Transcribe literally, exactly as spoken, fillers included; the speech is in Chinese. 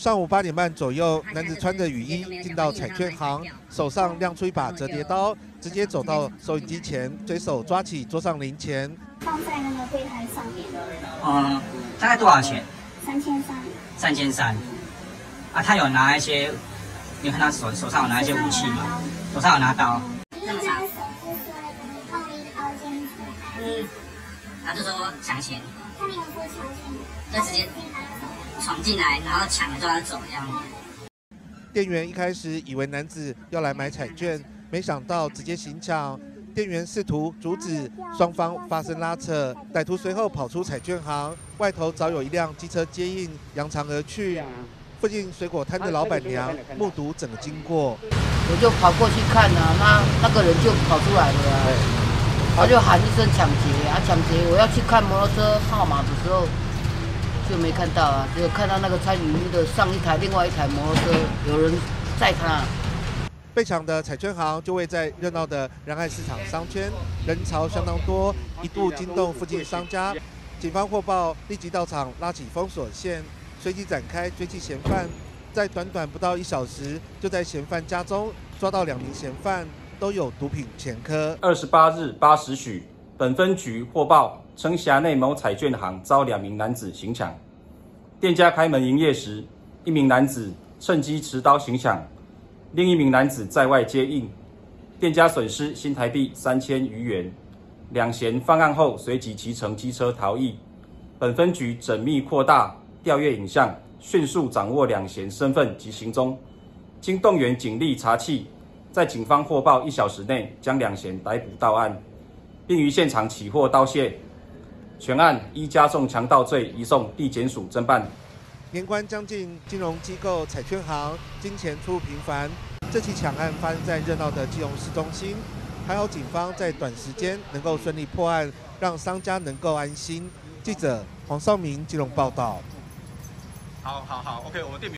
上午八点半左右，男子穿着雨衣进到彩券行，手上亮出一把折叠刀，直接走到收银机前，随手抓起桌上零钱， 放在那个柜台上面。 嗯，大概多少钱？ 三千三。 三千三。啊，他有拿一些，你看他手手上有拿一些武器吗？手上有拿刀。 一张手是说用力掏进去。嗯。 他就说抢钱。 他没有说抢钱， 就直接闯进来，然后抢了就要走这样子。 店员一开始以为男子要来买彩券，没想到直接行抢。店员试图阻止，双方发生拉扯。歹徒随后跑出彩券行，外头早有一辆机车接应，扬长而去。附近水果摊的老板娘目睹整个经过， 我就跑过去看啊，那那个人就跑出来了啊，他就喊一声抢劫啊抢劫！我要去看摩托车号码的时候就没看到啊，只有看到那个穿雨衣的上一台，另外一台摩托车有人载他。 被抢的彩券行就位在热闹的仁爱市场商圈，人潮相当多，一度惊动附近商家。警方获报，立即到场拉起封锁线，随即展开追缉嫌犯。在短短不到一小时，就在嫌犯家中抓到两名嫌犯，都有毒品前科。 二十八日八时许，本分局获报，称辖内某彩券行遭两名男子行抢。店家开门营业时，一名男子趁机持刀行抢。另一名男子在外接应，店家损失新台币三千余元。两嫌犯案后随即骑乘机车逃逸。本分局缜密扩大调阅影像，迅速掌握两嫌身份及行踪。经动员警力查缉，在警方获报一小时内将两嫌逮捕到案，并于现场起获刀械。全案依加重强盗罪移送地检署侦办。 年关将近，金融机构、彩券行金钱出入频繁。这起抢案发生在热闹的基隆市中心，还好警方在短时间能够顺利破案，让商家能够安心。记者黄少明基隆报道。 好好好 ，OK， 我们店名。